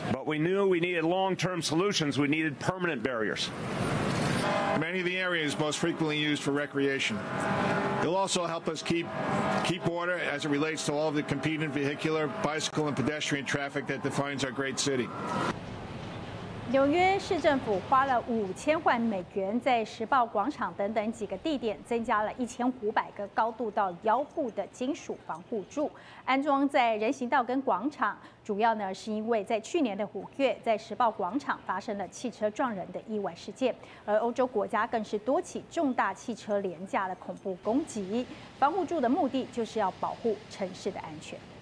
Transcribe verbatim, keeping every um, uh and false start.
But we knew we needed long-term solutions. We needed permanent barriers. Many of the areas most frequently used for recreation. It'll also help us keep keep order as it relates to all of the competing vehicular, bicycle, and pedestrian traffic that defines our great city. 纽约市政府花了五千万美元，在时报广场等等几个地点增加了一千五百个高度到腰部的金属防护柱，安装在人行道跟广场。主要呢是因为在去年的五月，在时报广场发生了汽车撞人的意外事件，而欧洲国家更是多起重大汽车廉价的恐怖攻击。防护柱的目的就是要保护城市的安全。